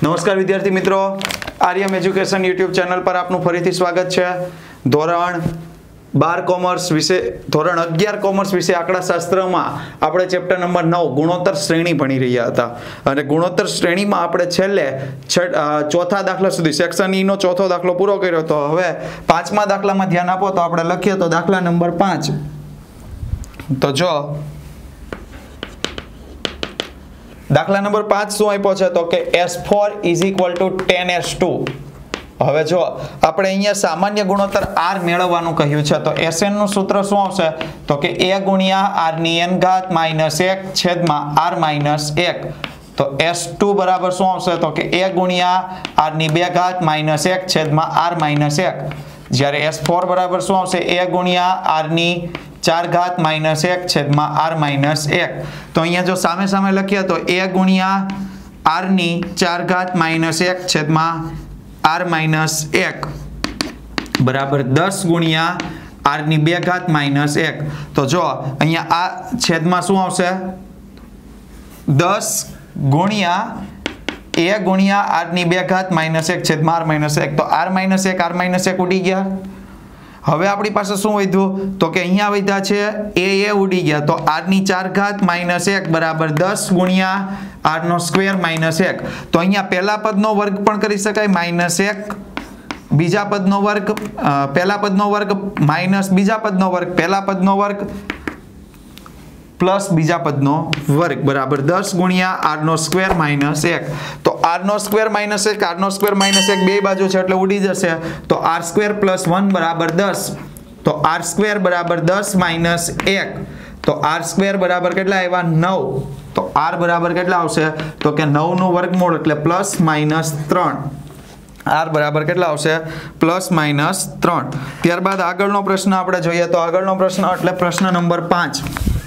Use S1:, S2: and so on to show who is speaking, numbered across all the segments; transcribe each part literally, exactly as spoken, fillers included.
S1: નમસ્કાર વિદ્યાર્થી મિત્રો, આર્યમ એજ્યુકેશન યુટ્યુબ ચેનલ પર આપનું ફરીથી સ્વાગત છે। ધોરણ બાર કોમર્સ વિશે ધોરણ અગિયાર કોમર્સ વિશે આંકડાશાસ્ત્રમાં આપણે ચેપ્ટર નંબર નવ ગુણોત્તર શ્રેણી ભણી રહ્યા હતા અને ગુણોત્તર શ્રેણીમાં આપણે છેલ્લે ચોથા દાખલા સુધી સેક્શન ઈ નો ચોથો દાખલો પૂરો કર્યો હતો। હવે પાંચમા દાખલામાં ધ્યાન આપો તો આપણે લખીએ તો દાખલા નંબર પાંચ તો જો દાખલા નંબર પાંચ શું આપ્યો છે તો કે S four is equal to ten S two. હવે જો આપણે અહીંયા સામાન્ય ગુણોત્તર r મેળવવાનું કહ્યું છે તો Sn નું સૂત્ર શું આવશે તો કે a ગુણ્યા r ની n ઘાત માઈનસ એક છેદમાં r માઈનસ એક। તો એસ ટુ બરાબર શું આવશે તો કે a ગુણ્યા r ની બે ઘાત માઈનસ એક છેદમાં r માઈનસ એક। જ્યારે એસ ફોર બરાબર શું આવશે a ગુણ્યા r ની ચાર ઘાત માઈનસ એક છેદમાં r માઈનસ એક। તો અહીંયા જો સામે સામે લખીએ તો a ગુણ્યા r ની ચાર ઘાત માઈનસ એક છેદમાં r માઈનસ એક બરાબર દસ ગુણ્યા r ની બે ઘાત માઈનસ એક। તો જો અહીંયા આ છેદમાં શું આવશે દસ ગુણ્યા a ગુણ્યા r ની બે ઘાત માઈનસ એક છેદમાં r માઈનસ એક। તો r માઈનસ એક r માઈનસ એક ઉડી ગયા। હવે આપણી પાસે શું વધ્યું તો કે અહીંયા વધ્યા છે a a ઉડી ગયા। તો r ની ચાર ઘાત માઈનસ એક બરાબર દસ ગુણ્યા r નો સ્ક્વેર માઈનસ એક। તો અહીંયા પહેલા પદનો વર્ગ પણ કરી શકાય માઈનસ એક બીજા પદનો વર્ગ પહેલા પદનો વર્ગ માઈનસ બીજા પદનો વર્ગ પહેલા પદનો વર્ગ પ્લસ બીજા પદનો વર્ગ બરાબર દસ ગુણ્યા r નો સ્ક્વેર માઈનસ એક। તો r નો સ્ક્વેર માઈનસ એક r નો સ્ક્વેર માઈનસ એક બે બાજુ છે એટલે ઉડી જશે। તો r સ્ક્વેર પ્લસ વન બરાબર દસ। તો r સ્ક્વેર બરાબર દસ માઈનસ એક। તો r સ્ક્વેર બરાબર કેટલા આવ્યા નવ। તો r બરાબર કેટલા આવશે તો કે નવ નું વર્ગમૂળ એટલે પ્લસ માઈનસ ત્રણ। r બરાબર કેટલા આવશે પ્લસ માઈનસ ત્રણ। ત્યારબાદ આગળનો પ્રશ્ન આપણે જોઈએ તો આગળનો પ્રશ્ન એટલે પ્રશ્ન નંબર પાંચ।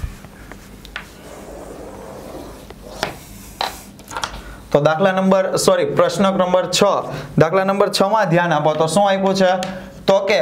S1: તો દાખલા નંબર સોરી પ્રશ્ન નંબર છ દાખલા નંબર છ માં ધ્યાન આપો તો શું આપ્યું છે તો કે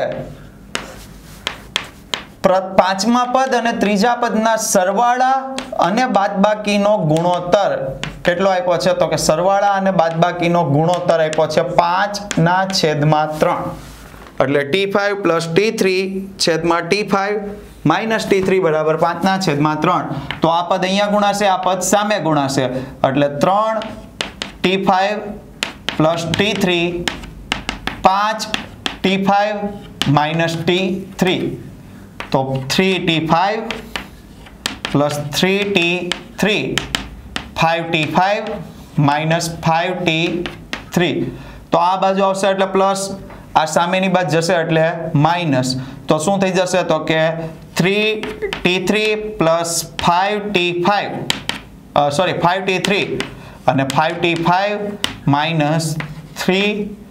S1: પાંચમા પદ અને ત્રીજા પદના સરવાળા અને બાદબાકીનો ગુણોત્તર કેટલો આપ્યો છે તો કે સરવાળા અને બાદબાકીનો ગુણોત્તર આપ્યો છે પાંચ ના છેદમાં ત્રણ એટલે T five plus T three છેદમાં T five minus T three બરાબર પાંચ ના છેદમાં ત્રણ। તો આ પદ અહીંયા ગુણાશે આ પદ સામે ગુણાશે એટલે ત્રણ T five plus T three પાંચ T five minus T three. તો three T five plus three T three five T five minus five T three. તો આ બાજુ આવશે એટલે પ્લસ આ સામેની બાજુ જશે એટલે માઇનસ। તો શું થઈ જશે તો કે three T three plus five T five sorry five T three અને five T five minus three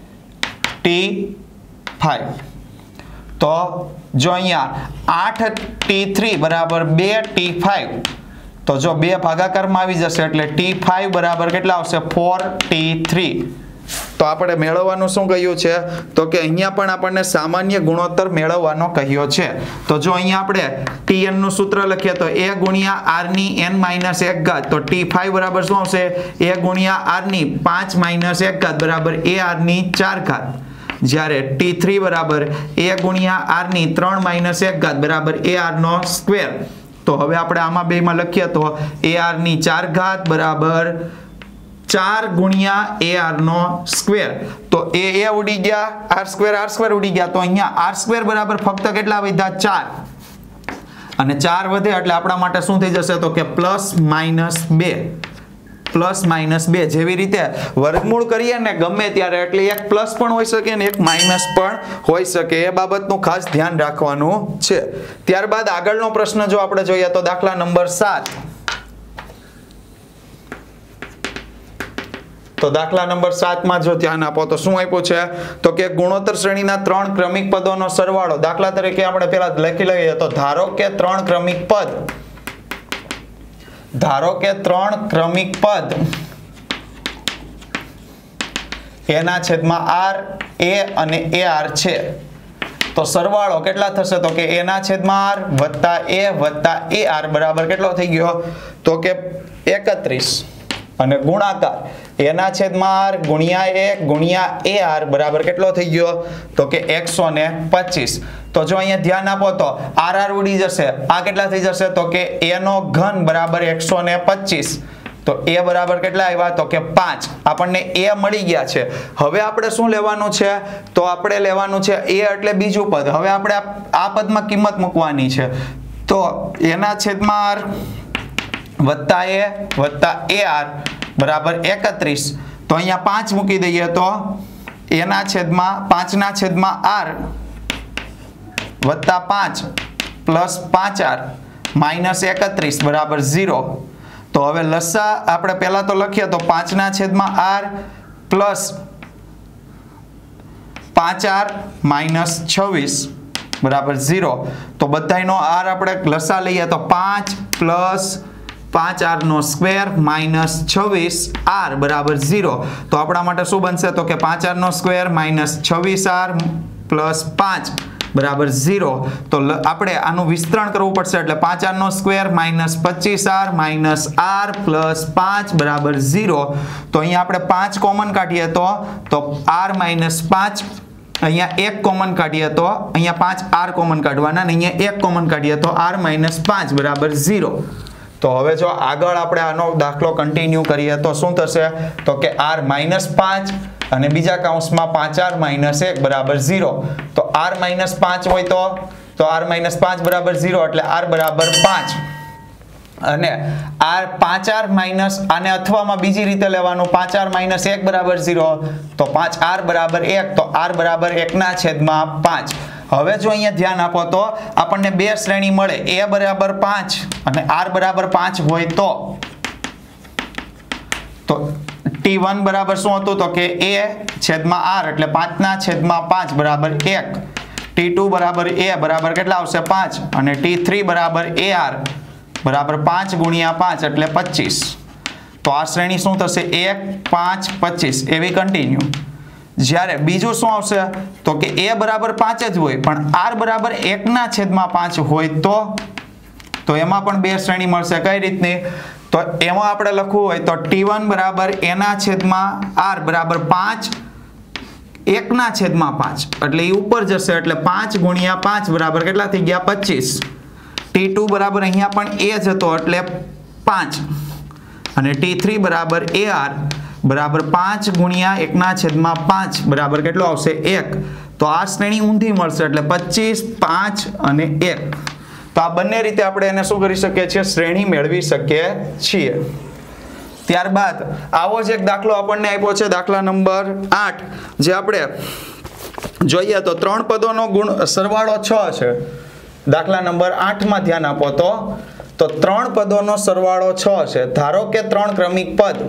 S1: T five. તો જો અહીંયા આઠ ટી થ્રી બરાબર બે ટી ફાઈવ। તો જો બે ભાગાકારમાં આવી જશે એટલે ટી ફાઈવ બરાબર કેટલા આવશે ફોર ટી થ્રી। તો આપણે મેળવવાનું શું કહ્યું છે તો કે અહીંયા પણ આપણને સામાન્ય ગુણોત્તર મેળવવાનો કહ્યો છે। તો જો અહીંયા આપણે tn નું સૂત્ર લખીએ તો a ગુણ્યા r ની n માઈનસ એક ઘાત। તો ટી ફાઈવ બરાબર શું આવશે a ગુણ્યા r ની પાંચ માઈનસ એક ઘાત બરાબર ar ની ચાર ઘાત। જ્યારે ટી થ્રી બરાબર a ગુણ્યા r ની ત્રણ માઈનસ એક ઘાત બરાબર ar નો સ્ક્વેર। તો હવે આપણે આમાં બેમાં લખીએ તો ar ની ચાર ઘાત બરાબર ચાર ગુણ્યા ar નો સ્ક્વેર। તો a a ઉડી ગયા r સ્ક્વેર r સ્ક્વેર ઉડી ગયા। તો અહીંયા r સ્ક્વેર બરાબર ફક્ત કેટલા વધ્યા ચાર અને ચાર વધે એટલે આપણા માટે શું થઈ જશે તો કે પ્લસ માઈનસ બે પ્લસ માઈનસ બે। જેવી રીતે વર્ગમૂળ કરીએ ને ગમે ત્યારે એટલે એક પ્લસ પણ હોઈ શકે ને એક માઈનસ પણ હોઈ શકે એ બાબતનું ખાસ ધ્યાન રાખવાનું છે। ત્યારબાદ આગળનો પ્રશ્ન જો આપણે જોઈએ તો દાખલા નંબર સાત। તો દાખલા નંબર સાત માં જો ધ્યાન આપો તો શું આપ્યું છે તો કે ગુણોત્તર શ્રેણીના ત્રણ ક્રમિક પદોનો સરવાળો। દાખલા તરીકે આપણે પહેલા લખી લઈએ તો ધારો કે ત્રણ ક્રમિક પદ ધારો કે ત્રણ ક્રમિક પદ એના છેદમાં r a અને ar છે। તો સરવાળો કેટલા થશે તો કે a ના છેદમાં r વત્તા a વત્તા ar બરાબર કેટલો થઈ ગયો તો કે એકત્રીસ। અને ગુણાકાર એના છેદમાં આર ગુણ્યા એક ગુણ્યા એ આર બરાબર કેટલો થઈ ગયો તો કે એકસો ને પચીસ. તો જો અહીંયા ધ્યાન આપો તો આર આર ઉડી જશે, આ કેટલા થઈ જશે તો કે એ નો ઘન બરાબર એકસો ને પચીસ. તો એ બરાબર કેટલા આવ્યા તો કે પાંચ. આપણને એ મળી ગયા છે. હવે આપણે શું લેવાનું છે તો આપણે લેવાનું છે એ એટલે બીજું પદ. હવે આપણે આ પદમાં કિંમત મૂકવાની છે. તો એના છેદમાં આર વત્તા એ વત્તા એ આર બરાબર એકત્રીસ. તો અહીંયા પાંચ મૂકી દઈએ તો એના છેદમાં પાંચના છેદમાં આર વત્તા પાંચ પ્લસ પાંચ આર માઇનસ એકત્રીસ બરાબર ઝીરો. તો હવે લસા આપણે પહેલા તો લખીએ તો પાંચના છેદમાં આર પ્લસ પાંચ આર માઇનસ છવ્વીસ બરાબર ઝીરો. તો બધાયનો આર આપણે લસા લઈએ તો પાંચ પ્લસ પાંચ આર નો સ્ક્વેર માઇનસ છવ્વીસ આર બરાબર ઝીરો. તો આપણા માટે શું બનશે તો કે પાંચ આર નો સ્ક્વેર માઇનસ છવ્વીસ આર પ્લસ પાંચ બરાબર ઝીરો. તો આપણે આનું વિસ્તરણ કરવું પડશે એટલે પાંચ આર નો સ્ક્વેર માઇનસ પચીસ આર માઇનસ આર પ્લસ પાંચ બરાબર ઝીરો. તો અહીંયા આપણે પાંચ કોમન કાઢીએ તો તો આર માઇનસ પાંચ, અહીંયા એક કોમન કાઢીએ તો અહીંયા પાંચ આર કોમન કાઢવાના, અને અહીંયા એક કોમન કાઢીએ તો આર માઇનસ પાંચ બરાબર ઝીરો. તો હવે જો આગળ આપણે આનો દાખલો કન્ટિન્યુ કરીએ તો શું થશે તો કે આર માઇનસ પાંચ અને બીજા કૌંસમાં પાંચ આર માઇનસ એક બરાબર ઝીરો. તો આર માઇનસ પાંચ હોય તો તો આર માઇનસ પાંચ બરાબર ઝીરો એટલે આર બરાબર પાંચ. અને આર પાંચ આર માઇનસ આને અથવામાં બીજી રીતે લેવાનું, પાંચ આર માઇનસ એક બરાબર ઝીરો. તો પાંચ આર બરાબર એક, તો આર બરાબર એક ના છેદમાં પાંચ. હવે જો અહીંયા ધ્યાન આપો તો આપણને બે શ્રેણી મળે, એ બરાબર પાંચ અને આર બરાબર પાંચ હોય તો તો ટી વન બરાબર શું હતું તો કે એ છેદમાં આર એટલે પાંચ ના છેદમાં પાંચ બરાબર એક. ટી ટુ બરાબર એ બરાબર કેટલા આવશે પાંચ, અને ટી થ્રી બરાબર એ આર બરાબર પાંચ ગુણ્યા પાંચ એટલે પચીસ. તો આ શ્રેણી શું થશે એક પાંચ પચીસ એવી કન્ટિન્યુ. જ્યારે બીજું શું આવશે તો કે એ બરાબર પાંચ જ હોય પણ આર બરાબર એક ના છેદમાં પાંચ હોય તો તો એમાં પણ બે શ્રેણી મળશે. કઈ રીતની તો એમાં આપણે લખવું હોય તો ટી વન બરાબર એના છેદમાં આર બરાબર પાંચ એક ના છેદમાં પાંચ એટલે એ ઉપર જશે એટલે પાંચ ગુણ્યા પાંચ બરાબર કેટલા થઈ ગયા પચીસ. ટી ટુ બરાબર અહીંયા પણ એ જ હતો એટલે પાંચ, અને ટી થ્રી બરાબર એ આર બરાબર પાંચ ગુણ્યા એક ના છેદમાં પાંચ બરાબર કેટલો આવશે એક. તો આ શ્રેણી ઊંધી મળશે એટલે પચીસ પાંચ અને એક. તો આ બંને રીતે આપણે એને શું કરી શકીએ છીએ શ્રેણી મેળવી શકીએ છીએ. ત્યારબાદ આવો જ એક દાખલો આપણને આપ્યો છે દાખલા નંબર આઠ, જે આપણે જોઈએ તો ત્રણ પદોનો ગુણ સરવાળો છ છે. દાખલા નંબર આઠ માં ધ્યાન આપો તો તો ત્રણ પદોનો સરવાળો છ છે. ધારો કે ત્રણ ક્રમિક પદ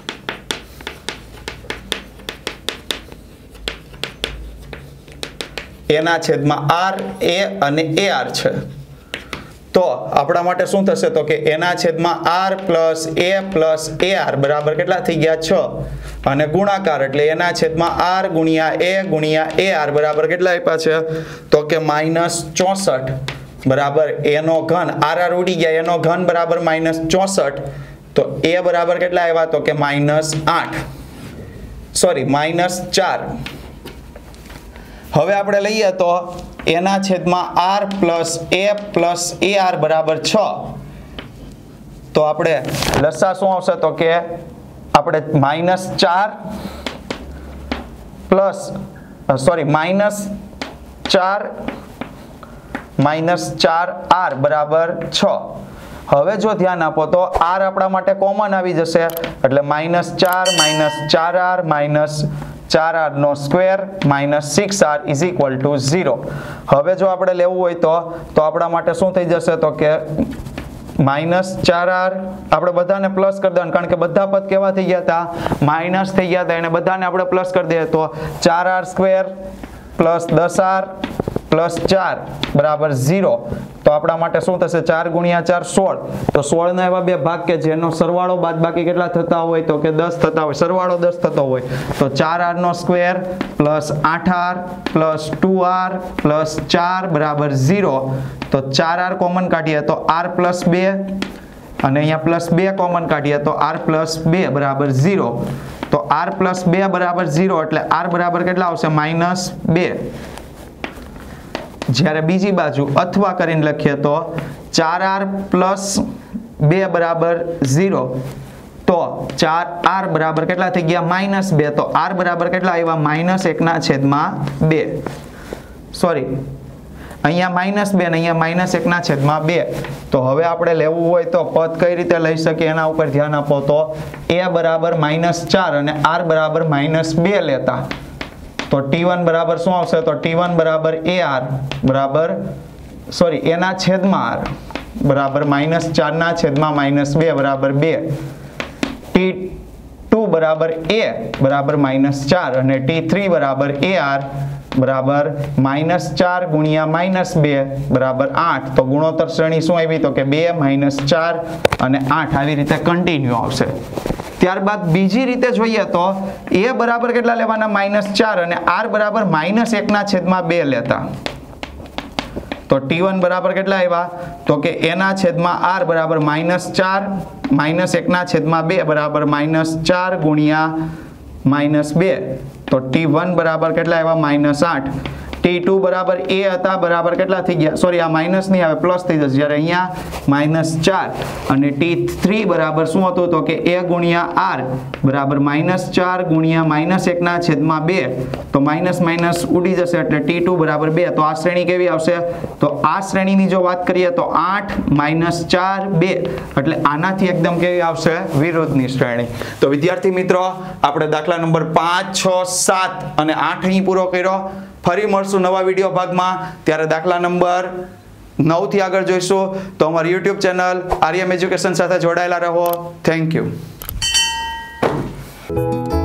S1: એના છેદમાં આર એ અને એ આર છે. તો આપણા માટે શું થશે તો કે એના છેદમાં R plus A plus A R બરાબર કેટલા થઈ ગયા છ, અને ગુણાકાર એટલે એના છેદમાં આર ગુણ્યા એ ગુણ્યા એ આર બરાબર કેટલા આપ્યા છે તો કે માઇનસ ચોસઠ બરાબર એનો ઘન. આર આર ઉડી ગયા, એનો ઘન બરાબર માઇનસ ચોસઠ. તો એ બરાબર કેટલા આવ્યા તો કે માઇનસ આઠ સોરી માઇનસ ચાર. હવે આપણે લઈએ તો એના છેદમાં R plus A plus A R બરાબર છ. તો આપણે લસા શું આવશે તો કે આપણે માઇનસ ચાર પ્લસ સોરી માઇનસ ચાર માઇનસ ચાર આર બરાબર છ. હવે જો ધ્યાન આપો તો આર આપણા માટે કોમન આવી જશે એટલે માઇનસ ચાર માઇનસ ચાર આર માઇનસ ચાર આર નો square minus six R is equal to zero. હવે જો આપણે લેવું હોય તો તો આપણા માટે શું થઈ જશે તો કે માઇનસ ચાર આર આપણે બધાને પ્લસ કરી દેવાનું, કારણ કે બધા પદ કેવા થઈ ગયા હતા માઇનસ થઈ ગયા હતા, એને બધાને આપણે પ્લસ કરી દઈએ તો ચાર આર સ્ક્વેર પ્લસ દસ આર પ્લસ ચાર બરાબર ઝીરો. તો આપણા માટે શું થશે ચાર ગુણ્યા ચાર સોળ. તો સોળ ના એવા બે ભાગ કે જેનો સરવાળો બાદ બાકી કેટલા થતા હોય તો કે દસ થતા હોય, સરવાળો દસ થતો હોય. તો ચાર આર નો સ્ક્વેર પ્લસ આઠ R plus two R plus ચાર બરાબર ઝીરો. તો ચાર આર કોમન કાઢીએ તો આર પ્લસ બે અને અહીંયા પ્લસ બે કોમન કાઢીએ તો આર પ્લસ બે બરાબર ઝીરો. તો આર પ્લસ બે બરાબર ઝીરો એટલે આર બરાબર કેટલા આવશે? માઇનસ બે. જ્યારે બીજી બાજુ અથવા કરીને લખીએ તો ચાર આર પ્લસ બે બરાબર ઝીરો. તો ચાર આર બરાબર કેટલા થઈ ગયા? માઇનસ બે. તો આર બરાબર કેટલા આવ્યા? માઇનસ એકના છેદમાં બે. સોરી, અહીંયા માઇનસ બે ને અહીંયા માઇનસ એકના છેદમાં બે. તો હવે આપણે લેવું હોય તો પદ કઈ રીતે લઈ શકીએ એના ઉપર ધ્યાન આપો. તો એ બરાબર માઇનસ ચાર અને આર બરાબર માઇનસ બે લેતા તો ટી વન બરાબર શું આવશે? તો ટી વન બરાબર એ આર બરાબર સોરી એના છેદમાં આર બરાબર માઇનસ ચારના છેદમાં માઇનસ બે બરાબર બે. ટી ટુ બરાબર એ બરાબર માઇનસ ચાર અને ટી થ્રી બરાબર એ આર બરાબર માઇનસ ચાર ગુણ્યા માઇનસ બે બરાબર આઠ. તો ગુણોત્તર શ્રેણી શું આવી? તો કે બે માઇનસ ચાર અને આઠ આવી રીતે કન્ટિન્યુ આવશે. ત્યારબાદ બીજી રીતે જોઈએ તો એ બરાબર કેટલા લેવાના? માઇનસ ચાર અને આર બરાબર માઇનસ એકના છેદમાં બે લેતા તો ટી વન બરાબર કેટલા આવ્યા? તો કે એના છેદમાં આર બરાબર માઇનસ ચાર માઇનસ એકના છેદમાં બે બરાબર માઇનસ ચાર ગુણ્યા માઇનસ બે. તો ટી વન બરાબર કેટલા આવ્યા? માઇનસ આઠ. ટી ટુ બરાબર એ હતા બરાબર કેટલા થઈ ગયા? સોરી, આ માઇનસ નહીં આવે, પ્લસ થઈ જશે. જ્યારે અહીંયા માઇનસ ચાર અને ટી થ્રી બરાબર શું હતું? તો કે એ ગુણ્યા આર બરાબર માઇનસ ચાર ગુણ્યા માઇનસ એકના છેદમાં બે. તો માઇનસ માઇનસ ઉડી જશે એટલે ટી ટુ બરાબર બે. તો આ શ્રેણી કેવી આવશે? તો આ શ્રેણીની જો વાત કરીએ તો આઠ માઇનસ ચાર બે એટલે આનાથી એકદમ કેવી આવશે? વિરુદ્ધની શ્રેણી. તો વિદ્યાર્થી મિત્રો, આપણે દાખલા નંબર પાંચ, છ, સાત અને આઠ અહીં પૂરો કર્યો. ફરી મળશું નવા વિડીયો ભાગમાં. ત્યારે દાખલા નંબર નવ થી આગળ જોઈશું. તો અમારી યુટ્યુબ ચેનલ આર્યમ એજ્યુકેશન સાથે જોડાયેલા રહો. Thank you.